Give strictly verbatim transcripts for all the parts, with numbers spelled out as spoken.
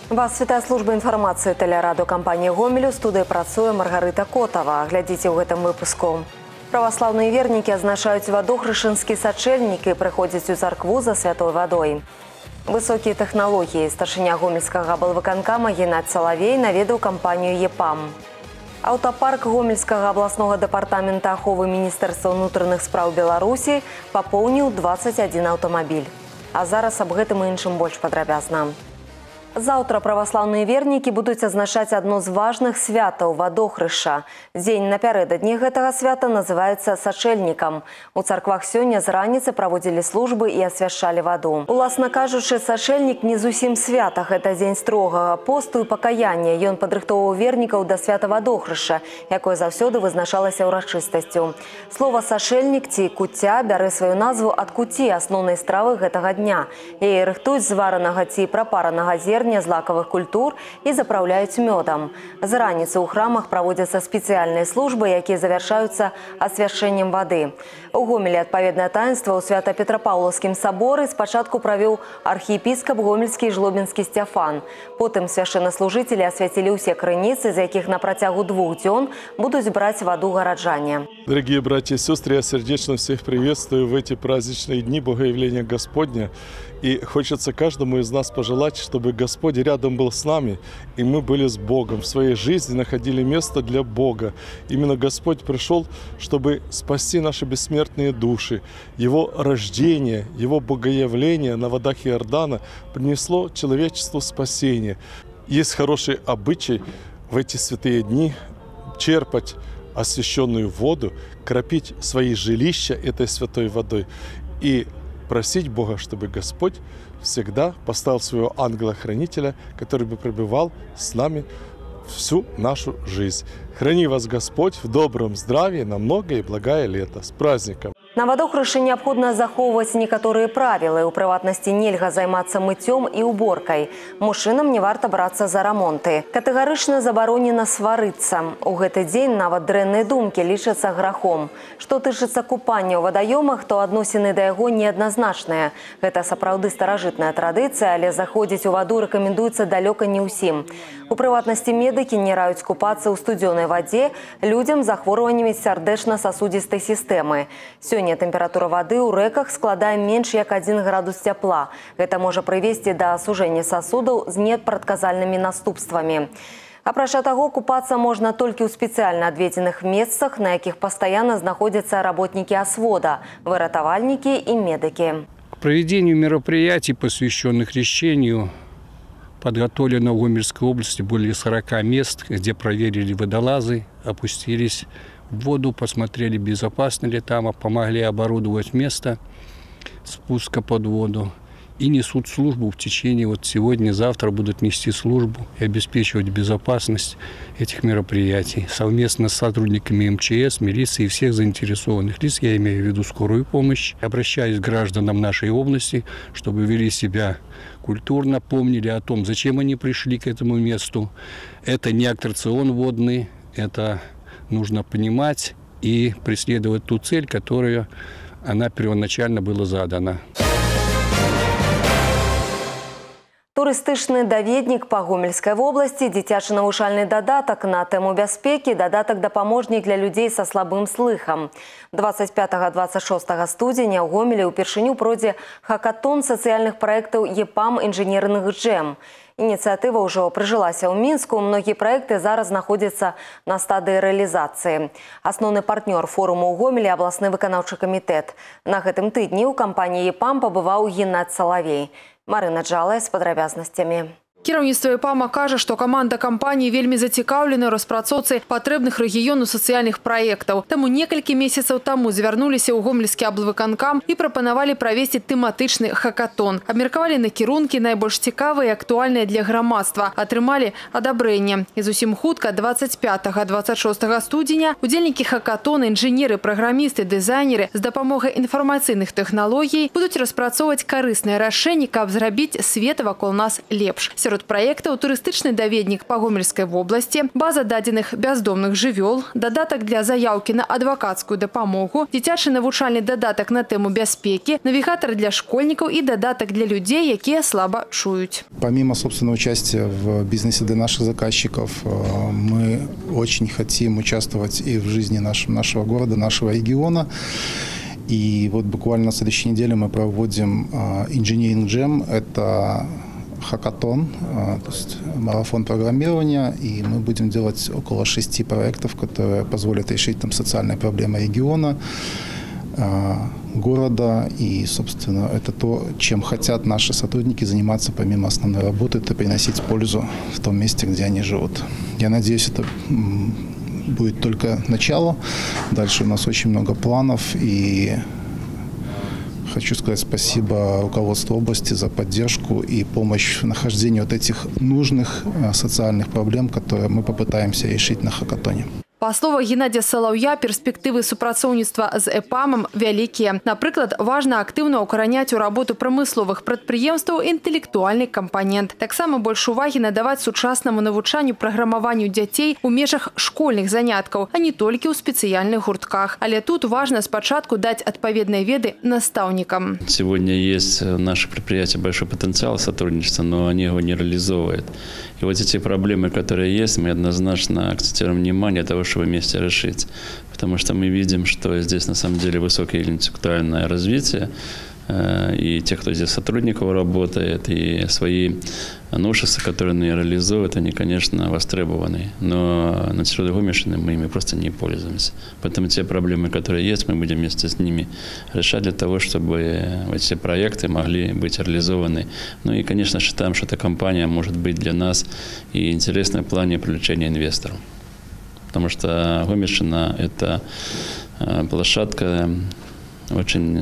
Вас вітае служба інфармацыі тэлерадыёкампаніі «Гомель», у студыі працуе Маргарыта Котава. Глядзіце ў гэтым выпуску. Праваслаўныя вернікі азначаюць вадохрышынскі сачэльнік і прыходзяць у царкву за святой вадой. Высокія тэхналогіі. Старшыня гомельскага аблвыканкама Геннадзь Салавей наведаў кампанію «ЕПАМ». Аўтапарк Гомельскага абласнога дэпартамента аховы Міністэрства ўнутраных спраў Беларусі папоўніў дваццаць адзін аўтамабіль. А зараз аб гэтым і іншым больш падрабязна. Заўтра праваслаўныя вернікі будуць азначаць адно з важных святаў вадохрышча. Дзень напярэдадні гэтага свята называецца сачэльнікам. У царквах сёння з раніцы праводзілі службы і асвяшчалі ваду. Уласна кажучы, сачэльнік не зусім свята. Гэта дзень строгага посту і пакаяння. Ён падрыхтоўваў вернікаў да свята вадохрышча, якое заўсёды вызначалася ўрачыстасцю. Слова сачэльнік ці куцця бярэ сваю назву ад куці, асноўнай стравы гэтага дня. Яе рыхтуюць з варанага ці прапаранага зерня, злакавых культур і запраўляюць мёдам. З раніцы ў храмах праводзяцца спецыяльныя службы, якія завяршаюцца асвяшчэннем вады. У Гомелі адпаведнае таінства ў Свята-Петрапаўлаўскім саборы спачатку правёў архіепіскап гомельскі і жлобінскі Сцяфан. Потым свяшчэннаслужыцелі асвяцілі ўсе крыніцы, з якіх на працягу двух дзён будуць браць ваду гараджане. Дорогие братья и сестры, я сердечно всех приветствую в эти праздничные дни Богоявления Господня. И хочется каждому из нас пожелать, чтобы Господь рядом был с нами, и мы были с Богом. В своей жизни находили место для Бога. Именно Господь пришел, чтобы спасти наши бессмертные души. Его рождение, Его богоявление на водах Иордана принесло человечеству спасение. Есть хороший обычай в эти святые дни черпать освященную воду, кропить свои жилища этой святой водой и просить Бога, чтобы Господь всегда поставил своего ангела-хранителя, который бы пребывал с нами всю нашу жизнь. Храни вас Господь в добром здравии на многое и благое лето. С праздником! На вадохрышчы неабходна захоўваць некаторыя правілы. У прыватнасці нельга займацца мыццём і уборкай. Мужчынам не варта брацца за рамонты. Катэгарычна забаронена сварыцца. У гэты дзень нават дрэнныя думкі лічацца грахом. Што тычыцца купання ў вадаёмах, то адносіны да яго неадназначныя. Гэта сапраўды старажытная традыцыя, але заходзіць у ваду рэкамендуецца далёка не ўсім. У прыватнасці медыкі не раюць купацца ў студзёнай вадзе людзям з захворваннямі сардэчна-сасудзістай сістэмы. Сёння тэмпература вады ў рэках складае менш як адзін градус цяпла. Гэта можа прывесці да асужэння сасудаў з непрадказальнымі наступствамі. Апрача таго, купацца можна толькі ў спецыяльна адведзеных месцах, на якіх пастаянна знаходзяцца работнікі асвода, выратавальнікі і медыкі. К проведению мероприятий, посвященных крещению, подготовлено в Гомельской области более сорока мест, где проверили водолазы, опустились в воду, посмотрели, безопасно ли там, помогли оборудовать место спуска под воду и несут службу в течение, вот сегодня, завтра будут нести службу и обеспечивать безопасность этих мероприятий. Совместно с сотрудниками эм че эс, милиции и всех заинтересованных лиц, я имею в виду скорую помощь, обращаюсь к гражданам нашей области, чтобы вели себя культурно, помнили о том, зачем они пришли к этому месту. Это не аттракцион водный, это нужно понимать и преследовать ту цель, которая она первоначально была задана. Турыстычны даведнік па Гомельскай вобласці, дзіцячы навучальны дадатак на тэму бяспекі, дадатак дапаможнік для людзей са слабым слыхам. дваццаць пятага — дваццаць шостага студзеня ў Гомелі ўпершыню пройдзе хакатон сацыяльных праектаў ЕПАМ інжынерных джэм. Ініцыятыва ўжо прыжылася ў Мінску, многія праекты зараз знаходзяцца на стадыі рэалізацыі. Асноўны партнёр форуму ў Гомелі – абласны выканаўчы камітэт. На гэтым тыдні ў кампаніі ЕПАМ пабываў Геннадзь Салавей. Марына Джалая з падрабязнасцямі. Кіраўніцтва ЕПАМа кажа, што каманда кампаніі вельмі зацікаўлена ў распрацоўцы патрэбных рэгіёну сацыяльных праектаў. Таму некалькі месяцаў таму звярнуліся ў гомельскі аблвыканкам і прапанавалі правесці тэматычны хакатон. Абмеркавалі накірункі найбольш цікавыя і актуальныя для грамадства. Атрымалі адабрэнне. І зусім хутка дваццаць пятага — дваццаць шостага студзеня удзельнікі хакатона, інжынеры, праграмісты, дызайнеры з дапамогай інфармацыйных тэхналогій будуць распрацоўваць карысныя рашэнні, каб зрабіць свет вакол нас лепш. Сярод Сярод праектаў турыстычны даведнік па Гомельскай вобласці, база дадзеных бяздомных жывёл, дадатак для заяўкі на адвакацкую дапамогу, дзіцячы навучальны дадатак на тэму бяспекі, навігатор для школьнікаў и дадаток для людей, якія слабо чуют. Помимо собственного участия в бизнесе для наших заказчиков, мы очень хотим участвовать и в жизни нашего, нашего города, нашего региона. И вот буквально на следующей неделе мы проводим Engineering Jam. Это хакатон, то есть марафон программирования. И мы будем делать около шести проектов, которые позволят решить там социальные проблемы региона, города, и, собственно, это то, чем хотят наши сотрудники заниматься помимо основной работы, это приносить пользу в том месте, где они живут. Я надеюсь, это будет только начало. Дальше у нас очень много планов, и хочу сказать спасибо руководству области за поддержку и помощь в нахождении вот этих нужных социальных проблем, которые мы попытаемся решить на хакатоне. Па словах Геннадия Соловья, перспективы супрацоўніцтва з ЭПАМом вялікія. Напрыклад, важна актыўна ўкараняць у работу прамысловых прадпрыемстваў інтэлектуальны кампанент. Таксама больш увагі надаваць сучаснаму навучанню праграмаванню дзяцей у межах школьных заняткаў, а не толькі ў спецыяльных гуртках. Але тут важна спачатку даць адпаведныя веды настаўнікам. Сегодня есть в наших предприятиях большой потенциал сотрудничества, но они его не реализовывают. И вот эти проблемы, которые есть, мы однозначно акцентируем внимание того, чтобы вместе решить. Потому что мы видим, что здесь на самом деле высокое интеллектуальное развитие, и тех, кто здесь сотрудников работает, и свои новшества, которые они реализуют, они, конечно, востребованы. Но на территории Гомельщины мы ими просто не пользуемся. Поэтому те проблемы, которые есть, мы будем вместе с ними решать для того, чтобы эти проекты могли быть реализованы. Ну и, конечно, считаем, что эта компания может быть для нас и интересной в плане привлечения инвесторов. Потому что Гомельщина – это площадка очень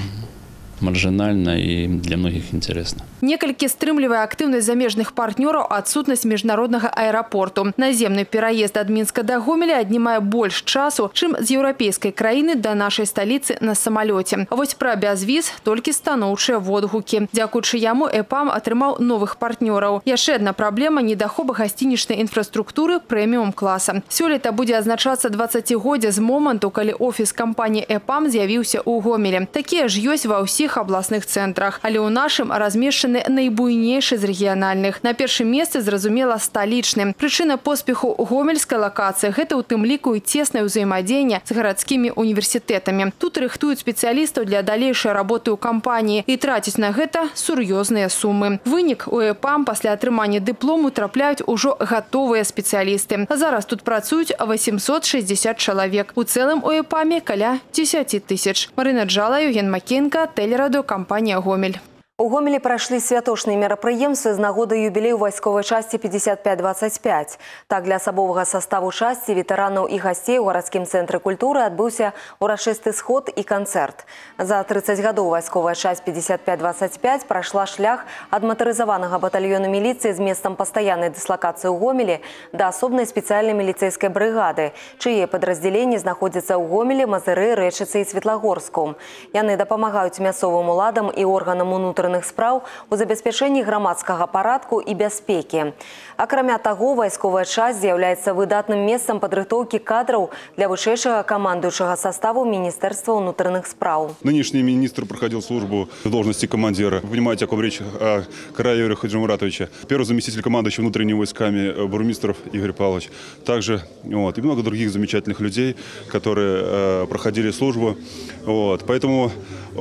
маржинально и для многих интересно. Некалькі стрымлівае актыўнасць замежных партнёраў адсутнасць міжнароднага аэрапорту. Наземны пераезд ад Мінска да Гомеля аднімае больш часу, чым з еўрапейскай краіны да нашай сталіцы на самалёце. А вось пра бязвіз толькі станоўчыя водгукі. Дзякуючы яму ЭПАМ атрымаў новых партнёраў. Яшчэ адна праблема – недахоп гасцінічнай інфраструктуры прэміум класа. Сёлета будзе адзначацца дваццацігоддзе з моманту, калі офіс кампаніі ЭПАМ з'явіўся ў Гомелі. Такія ж ёсць ва ўсіх абласных цэнтрах, але ў нашым размешчаны найбуйнейшы з рэгіянальных. На першым месцы, зразумела, сталічны. Прычына поспеху гомельскай лакацыі – гэта ў тым ліку і цеснае ўзаемадзеянне з гарадскімі універсітэтамі. Тут рыхтуюць спецыялістаў для далейшай работы ў кампаніі і трацяць на гэта сур'ёзныя сумы. Вынік у ЭПАМ пасля атрымання дыплому трапляюць ужо гатовыя спецыялісты. А зараз тут працуюць восемьсот шестьдесят чалавек. У цэлым у ЭПАМе каля дзесяці тысяч. Марына Джала, Евген Макенка, Телерадиокомпания «Гомель». У Гомелі прайшлі святочныя мерапрыемствы з нагоды юбілею вайсковай часці пятьдесят пять двадцать пять. Так, для асабовага саставу часці, ветэранаў і гасцей у гарадскім цэнтры культуры адбыўся урачысты сход і канцэрт. За тридцать гадоў вайсковая часць пятьдесят пять двадцать пять прайшла шлях ад матарызаванага батальёну міліцыі з месцам пастаяннай дыслакацыі ў Гомелі да асобнай спецыяльнай міліцэйскай брыгады, чые падраздзяленні знаходзяцца ў Гомелі, Мазыры, Рэчыцы і Светлагорску. Яны дапамагаюць мясцовым уладам і органам унутраных справ у забеспячэнні грамадскага парадку і бяспекі. Акрамя таго, вайсковая часць з'яўляецца выдатным месцам падрыхтоўкі кадраў для вышэйшага камандуючага составу Министерства внутренних справ. Нынешний министр проходил службу в должности командира. Вы понимаете, о ком речь, о Караеве Хаджимуратовиче. Первый заместитель командующего внутренними войсками Бурмистров Игорь Павлович. Также вот, и много других замечательных людей, которые э, проходили службу. Вот. Поэтому э,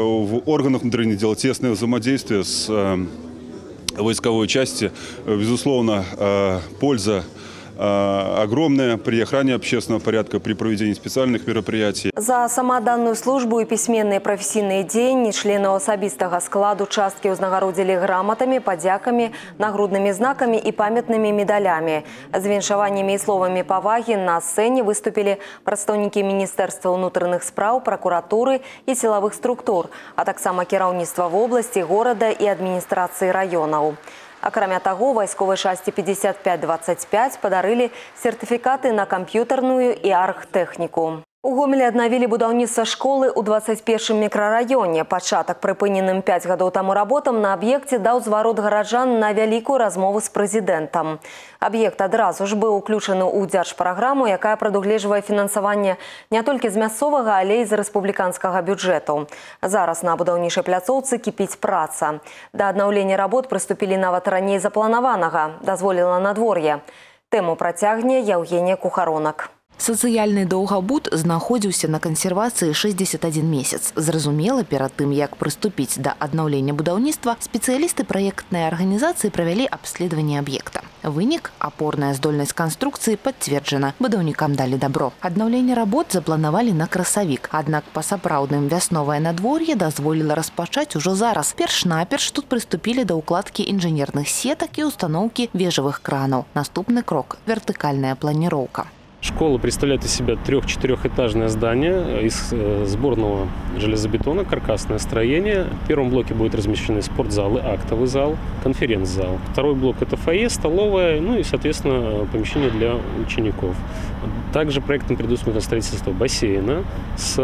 в органах внутренних дел тесное взаимодействие с э, войсковой части. Безусловно, э, польза огромная при охране общественного порядка, при проведении специальных мероприятий. За самоотданную службу и письменные профессийные дзеянні членов особистого складу частки узнагародзілі грамотами, подяками, нагрудными знаками и памятными медалями. З віншаваннями и словами поваги на сцене выступили представники Министерства внутренних справ, прокуратуры и силовых структур, а таксама кіраўніцтва в области, города и администрации районов. Акрамя таго, вайсковай часці пятьдесят пять двадцать пять падарылі сертыфікаты на камп'ютарную і аргтэхніку. У Гомелі аднавілі будаўніцтва школы ў дваццаць першым мікрараёне. Пачатак прыпыненым пяць гадоў таму работам на аб'екце даў зварот гараджан на вялікую размову з прэзідэнтам. Аб'ект адразу ж быў уключаны ў дзяржпраграму, якая прадугледжвае фінансаванне не толькі з мясцовага, але і з рэспубліканскага бюджэту. Зараз на будаўнічай пляцоўцы кіпіць праца. Да аднаўлення работ прыступілі нават раней запланаванага, дазволіла надвор'е. Тэму працягне Яўгенія Кухаронак. Сацыяльны доўгабуд знаходзіўся на кансервацыі шэсцьдзесят адзін месяц. Зразумела, перад тым, як прыступіць да аднаўлення будаўніцтва, спецыялісты праектнай арганізацыі правялі абследаванне аб'екта. Вынік – апорная здольнасць канструкцыі пацверджана. Будаўнікам далі дабро. Аднаўленне работ запланавалі на красавік. Аднак па-сапраўдным вясновае надвор'е дазволіла распачаць ужо зараз. Перш-наперш тут прыступілі да ўкладкі інжынерных сетак і установкі вежавых кранаў. Наступны крок – вертыкальная планіроўка. Школа представляет из себя трех-четырехэтажное здание из сборного железобетона, каркасное строение. В первом блоке будут размещены спортзалы, актовый зал, конференц-зал. Второй блок – это фойе, столовая, ну и, соответственно, помещение для учеников. Также проектом предусмотрено строительство бассейна с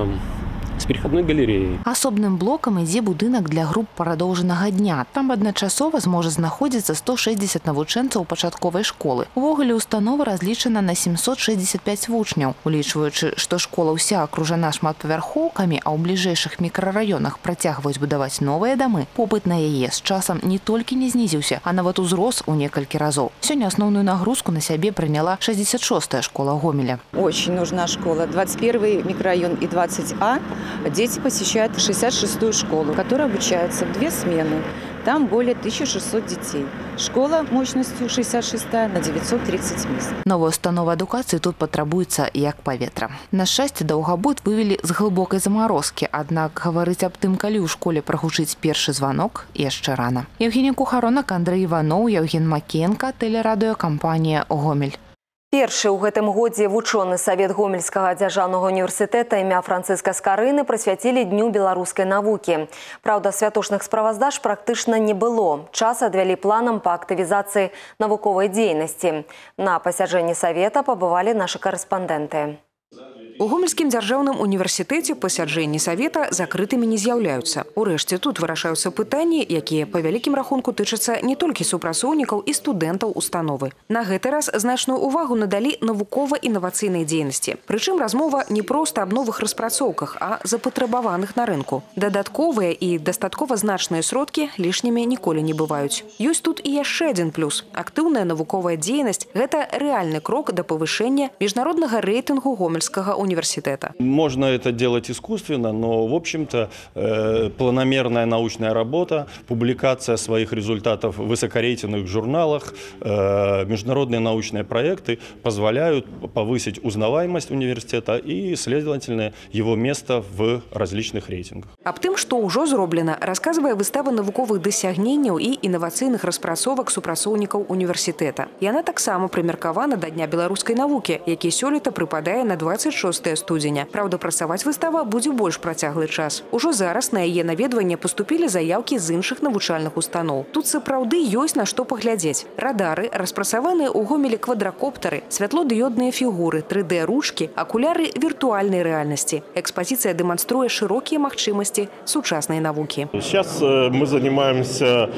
с переходной галереей. Асобным блокам ідзе будынак для груп прадоўжанага дня. Там адначасова зможа знаходзіцца сто шэсцьдзесят навучэнцаў пачатковай школы. Увогуле установа разлічана на сямсот шэсцьдзесят пяць вучняў. Улічваючы, што школа ўся акружана шматпавярхоўкамі, а ў бліжэйшых мікрараёнах працягваюць будаваць новыя дамы, попыт на яе з часам не толькі не знізіўся, а нават узрос у некалькі разоў. Сёння асноўную нагрузку на сябе прыняла шэсцьдесят шостая школа Гомеля. Очень нужна школа. двадцать первый микрорайон и двадцать А. Дети посещают шестьдесят шестую школу, которая обучается в две смены. Там более тысячи шестисот детей. Школа мощностью шестьдесят шестая на девятьсот тридцать мест. Новая установа адукацыі тут патрабуецца як паветра. На шчасце, даўгабуд вывелі з глыбокай замарозкі, аднак гаварыць аб тым, калі ў школе прагучыць першы званок, яшчэ рана. Яўгенія Кухаронак, Андрэй Іваноў, Яўген Макенка, тэлерадыёкампанія «Гомель». Першы ў гэтым годзе вучоны Савет Гомельскага дзяржаўнага універсітэта імя Францыска Скарыны прысвяцілі Дню беларускай навукі. Праўда, святочных справаздаж практычна не было. Час адвялі планам па актывізацыі навуковай дзейнасці. На пасяджэнні Савета пабывалі нашы карэспандэнты. У Гомельскім дзяржаўным універсітэце пасяджэнні Савета закрытымі не з'яўляюцца. Урэшце тут вырашаюцца пытанні, якія па вялікім рахунку тычацца не толькі супрацоўнікаў і студэнтаў установы. На гэты раз значную увагу надалі навукова-інавацыйнай дзейнасці. Прычым размова не проста аб новых распрацоўках, а запатрабаваных на рынку. Дадатковыя і дастаткова значныя сродкі лішнімі ніколі не бываюць. Ёсць тут і яшчэ адзін плюс. Актыўная навуковая дзейнасць – гэта рэальны крок да павышэння міжнароднага рэйтынгу Гомельскага універсітэта. университета. Можно это делать искусственно, но, в общем-то, э, планомерная научная работа, публикация своих результатов в высокорейтинговых журналах, э, международные научные проекты позволяют повысить узнаваемость университета и, следовательно, его место в различных рейтингах. Аб тым, што ўжо зроблена, расказвае выстава навуковых дасягненняў і інавацыйных распрацовак супрацоўнікаў універсітэта. Яна таксама прымеркавана да Дня беларускай навукі, які сёлета прыпадае на дваццаць шостае студзеня. Праўда, працаваць выстава будзе больш працяглы час. Ужо зараз на яе наведванне паступілі заяўкі з іншых навучальных устаноў. Тут сапраўды ёсць на што паглядзець. Радары, распрацаваныя ў Гомелі квадракоптары, святлодыёдныя фігуры, тры дэ ручкі, акуляры віртуальнай рэальнасці. Экспазіцыя дэманструе шырокія магчымасці сучаснай навукі. Сейчас мы занимаемся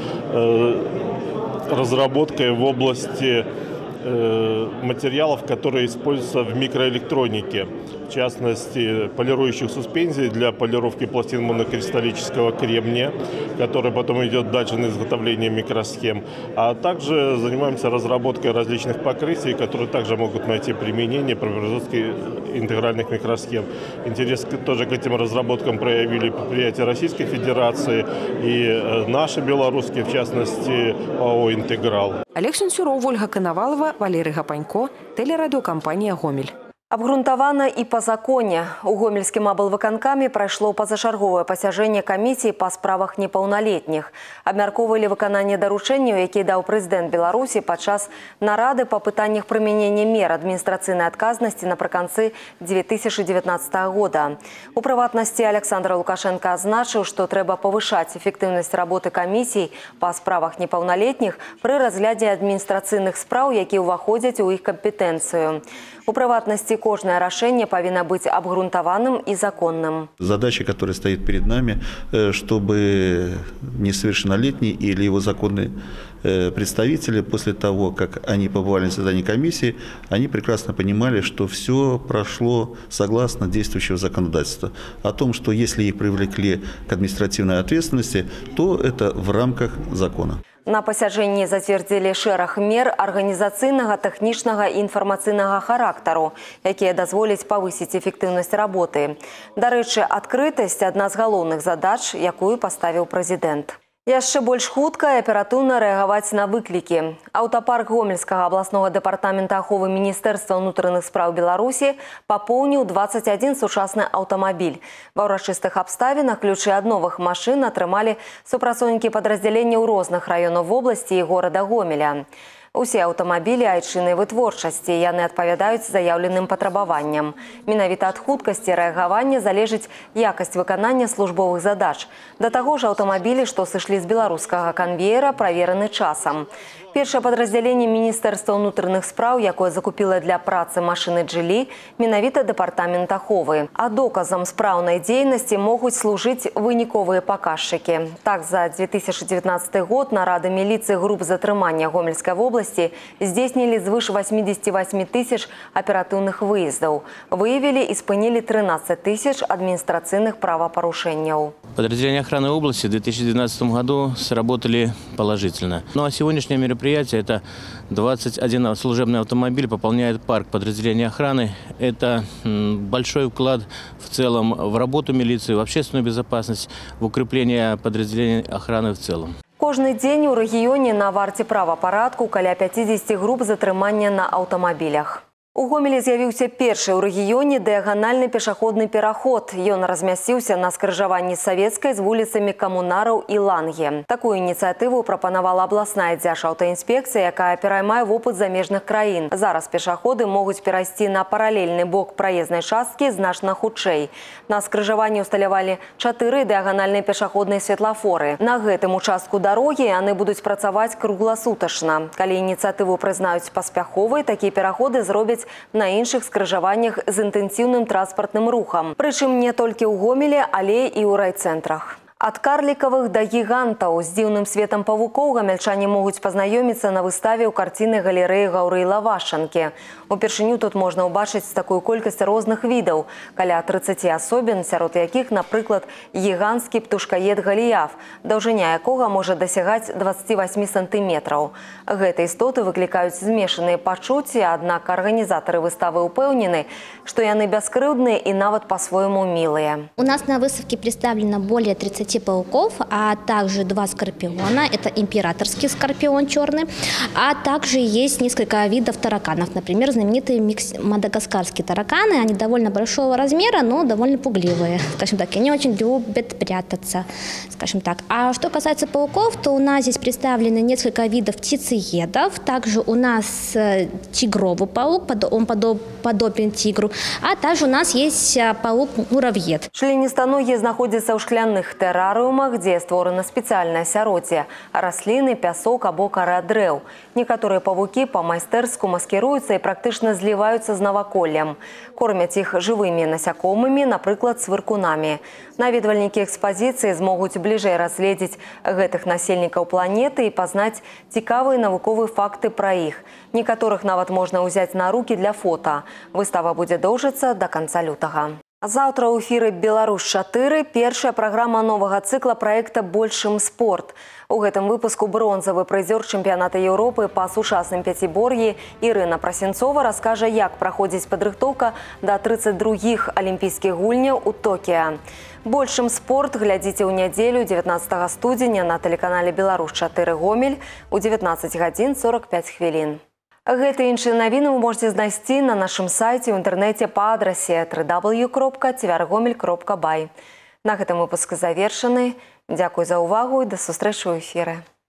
разработкой в области материалов, которые используются в микроэлектронике. В частности, полирующих суспензий для полировки пластин монокристаллического кремния, который потом идет дальше на изготовление микросхем. А также занимаемся разработкой различных покрытий, которые также могут найти применение при производстве интегральных микросхем. Интерес тоже к этим разработкам проявили предприятия Российской Федерации и наши белорусские, в частности, ОАО «Интеграл». Олег Сенцюров, Ольга Коновалова, Валерий Гапанько, телерадиокомпания «Гомель». Абгрунтавана і па законе. У Гомельскім аблвыканкаме прайшло пазачарговае пасяджэнне камісіі па справах непаўналетніх. Абмяркоўвалі выкананне даручэнняў, які даў прэзідэнт Беларусі падчас нарады па пытаннях прымянення мер адміністрацыйнай адказнасці напрыканцы две тысячи девятнадцатого года. У прыватнасці Александр Лукашенко азначыў, што трэба павышаць эфектыўнасць работы камісій па справах непаўналетніх пры разглядзе адміністрацыйных спраў, якія ўваходзяць у іх кампетэнцыю. У прыватнасці кожнае рашэнне павінна быць абгрунтаваным і законным. Задача, которая стоит перед нами, чтобы несовершеннолетний или его законные представители, после того, как они побывали на заседании комиссии, они прекрасно понимали, что все прошло согласно действующего законодательства. О том, что если их привлекли к административной ответственности, то это в рамках закона. На пасяджэнні зацвердзілі шэраг мер арганізацыйнага, тэхнічнага і інфармацыйнага характару, якія дазволяць павысіць эфектыўнасць работы. Дарэчы, адкрытасць – адна з галоўных задач, якую паставіў прэзідэнт. Яшчэ больш хутка і аператыўна рэагаваць на выклікі. Аўтапарк Гомельскага абласнога дэпартамента аховы Міністэрства ўнутраных спраў Беларусі папоўніў дваццаць адзін сучасны аўтамабіль. Ва ўрачыстых абставінах ключы ад новых машын атрымалі супрацоўнікі падраздзяленняў розных раёнаў вобласці і горада Гомеля. Усе аўтамабілі айчыннай вытворчасці, яны адпавядаюць заяўленым патрабаванням. Менавіта ад хуткасці рэагавання залежыць якасць выканання службовых задач. Да таго ж аўтамабілі, што сышлі з беларускага канвеера, правераны часам. Першае падраздзяленне Міністэрства ўнутраных спраў, якое закупіла для працы машыны Джылі, менавіта дэпартамент аховы. А доказам спраўнай дзейнасці могуць служыць выніковыя паказчыкі. Так, за две тысячы девятнадцаты год нарады міліцыі груп затрымання Гомельскай вобласці здзейснілі звыш восьмидесяти восьми тысяч аператыўных выездаў. Выявілі і спынілі тринадцать тысяч адміністрацыйных правапарушэнняў. Подразделения охраны области в две тысячи девятнадцатом году сработали положительно. Ну а сегодняшнее мероприятие – это двадцать один служебный автомобиль, пополняет парк подразделения охраны. Это большой вклад в целом в работу милиции, в общественную безопасность, в укрепление подразделений охраны в целом. Кожны дзень у рэгіёне на варце правапарадку каля пятидесяти груп затрымання на аўтамабілях. У Гомелі з'явіўся першы ў рэгіёне дыяганальны пешаходны пераход. Ён размясціўся на скрыжаванні Савецкай з вуліцамі Камунараў і Ланге. Такую ініцыятыву прапанавала абласная дзяржаўтаінспекцыя, якая пераймае вопыт замежных краін. Зараз пешаходы могуць перайсці на паралельны бок праезнай часткі значна хутчэй. На скрыжаванні ўсталявалі чатыры дыяганальныя пешаходныя светлафоры. На гэтым участку дарогі яны будуць працаваць кругласутачна. Калі ініцыятыву прызнаюць паспяховай, такія пераходы зробяць на іншых скрыжаваннях з інтэнсіўным транспартным рухам. Прычым не толькі ў Гомелі, але і ў райцэнтрах. Ад карлікавых да гігантаў з дзіўным светам павукоў гамельчане могуць пазнаёміцца на выставе ў карціннай галерэі Гаўрыла Вашчанкі. Упершыню тут можна ўбачыць такую колькасць розных відаў, каля трыццаці асобін, сярод якіх, напрыклад, гіганцкі птушкаед Галіяф, даўжыня якога можа дасягаць дваццаці восьмі сантыметраў. Гэтыя істоты выклікаюць змешаныя пачуцці, аднак арганізатары выставы ўпэўнены, што яны бяскрыўдныя і нават па-свойму мілыя. У нас на выставке представлено более тридцати пауков, а также два скорпиона. Это императорский скорпион черный, а также есть несколько видов тараканов. Например, знаменитые мадагаскарские тараканы. Они довольно большого размера, но довольно пугливые. Скажем так, они очень любят прятаться, скажем так. А что касается пауков, то у нас здесь представлены несколько видов птицеедов. Также у нас тигровый паук, он подобен тигру. А также у нас есть паук-муравьед. Членістаногія знаходзяцца ў шкляных тэрарыумах, дзе створана спецыяльнае асяроддзе – расліны, пясок або кара дрэў. Некаторыя павукі па-майстэрску маскіруюцца і практычна зліваюцца з наваколлем. Кормяць іх жывымі насякомымі, напрыклад, свыркунамі. Наведвальнікі экспазіцыі змогуць бліжэй разгледзець гэтых насельнікаў планеты і пазнаць цікавыя навуковыя факты пра іх. Некаторых нават можна ўзяць на рукі для фота. Выстава будзе доўжыцца да канца лютага. Заўтра ў эфіры «Беларусь чатыры» першая праграма новага цыкла праекта «Большым спорт». У гэтым выпуску бронзавы прызёр чэмпіяната Еўропы па сучасным пяцібор'і Ірына Прасенцова раскажа, як праходзіць падрыхтоўка да трыццаць другіх алімпійскіх гульняў у Токіа. «Большым спорт» глядзіце ў нядзелю дзевятнаццатага студзеня на тэлеканале «Беларусь чатыры Гомель» у дзевятнаццаць гадзін сорок пяць хвілін. Гэты іншыя навіны вы можете знайсці на нашым сайце ў інтэрнэце па адрасе дабл ю дабл ю дабл ю кропка цвяргомель кропка бай. На гэтым выпуск завершаны. Дзякуй за ўвагу і да сустрэчы ў эфіры.